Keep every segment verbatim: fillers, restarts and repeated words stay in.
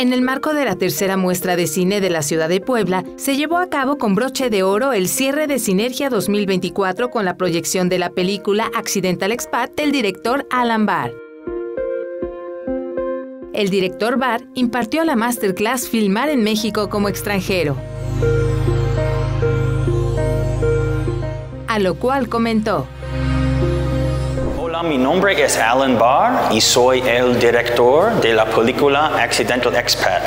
En el marco de la tercera muestra de cine de la ciudad de Puebla, se llevó a cabo con broche de oro el cierre de Sinergia dos mil veinticuatro con la proyección de la película Accidental Expat del director Alan Barr. El director Barr impartió la masterclass Filmar en México como extranjero, a lo cual comentó: Hola, mi nombre es Alan Barr y soy el director de la película Accidental Expat.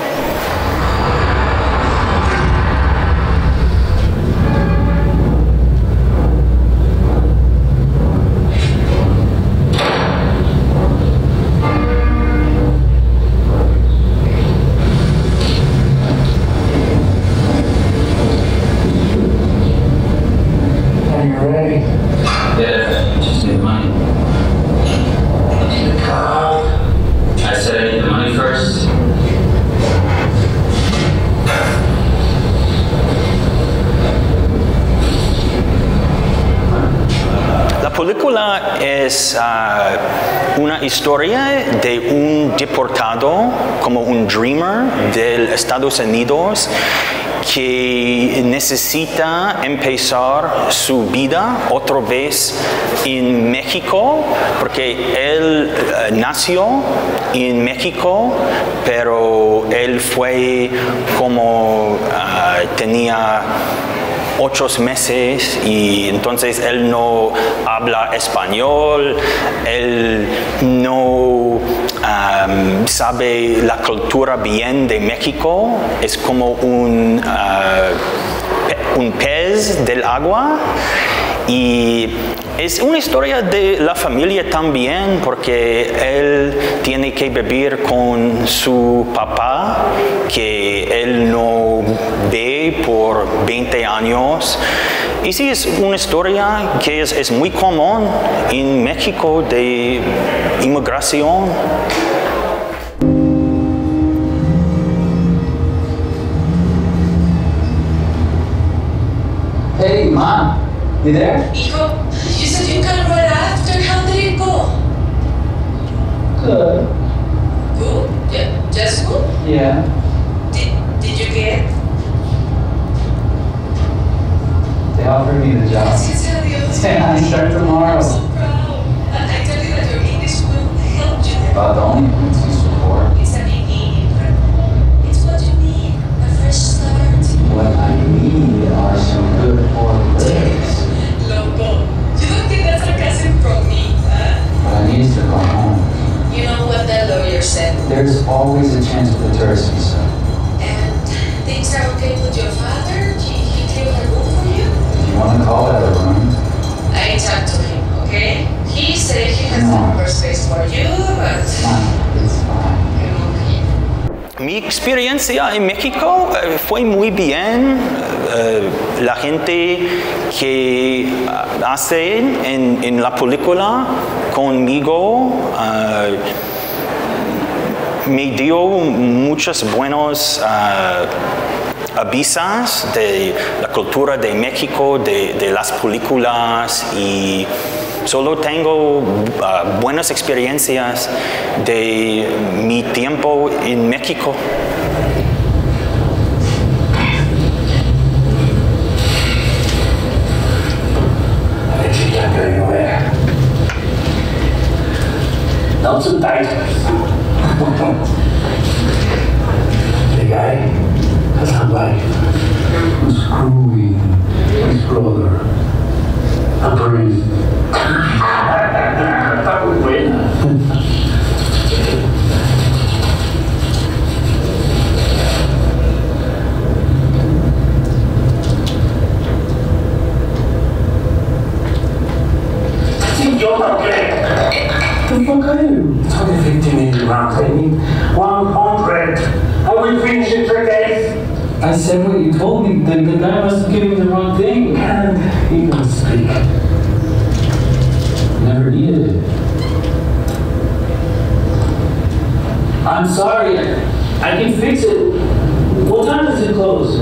La película es uh, una historia de un deportado, como un dreamer de Estados Unidos, que necesita empezar su vida otra vez en México, porque él uh, nació en México, pero él fue como uh, tenía ocho meses y entonces él no habla español, él no um, sabe la cultura bien de México, es como un, uh, un pez del agua. Y es una historia de la familia también, porque él tiene que vivir con su papá, que él no ve por veinte años. Y sí, es una historia que es, es muy común en México de inmigración. Hey, Ma. You there? Hijo, you said you'd come right after. How did it go? Good. Good? Yeah, just good? Yeah. Did, did you get? They offered me the job. Gracias a Dios. Yeah, I start tomorrow. I'm so proud. I, I tell you that your English will help you there. About the only things you support. It's a beginning, but it's what you need. A fresh start. What I need are some good hard legs. Loco, you don't think that's sarcasm from me, huh? But I need to go home. You know what the lawyer said. There's always a chance with the tourist visa. And things are okay with your father? He, he cleared a room for you? If you want to call that a room. I talked to him, okay? He said he has No. more space for you, but... Fine, it's fine. Mi experiencia en México uh, fue muy bien. Uh, la gente que uh, hace en, en la película conmigo uh, me dio muchos buenos uh, avisos de la cultura de México, de, de las películas, y solo tengo uh, buenas experiencias de mi tiempo en México. You can't go anywhere. Not so tight. The guy has a wife who's screwing his brother. A priest. Está muy buena. Idiota, ¿qué? The fuck are you? It's only fifty minutes round. I need one hundred. I will finish in three days. I said what you told me. The, the guy must have given you the wrong thing. And he will speak. Never needed it. I'm sorry. I can fix it. What time does it close?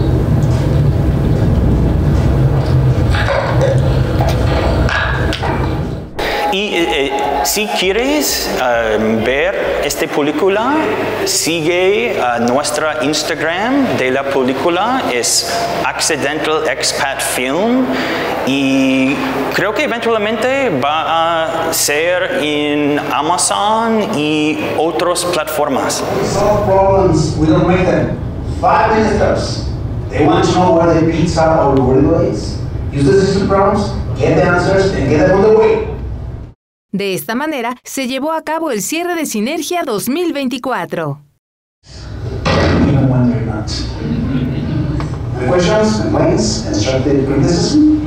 Y eh, Si quieres uh, ver esta película, sigue uh, nuestra Instagram de la película, es Accidental Expat Film, y creo que eventualmente va a ser en Amazon y otras plataformas. Solve problems, we don't make them. Five ministers, they want to know where the pizza or burrito is. Use the system problems, get the answers, and get them on the way. De esta manera, se llevó a cabo el cierre de Sinergia dos mil veinticuatro. Even when they're not. Any questions, complaints, constructive criticism?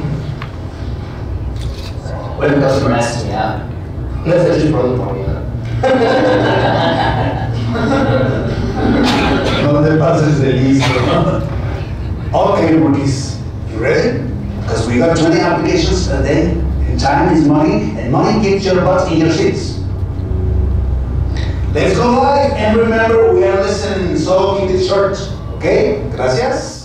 When the customer asks me out, let's actually product for you. No te pases de listo. Okay, rookies, you ready? Because we got twenty applications a day, and time is money, and money keeps your butt in your seats. Let's go live, and remember, we are listening, so keep it short. Okay? Gracias.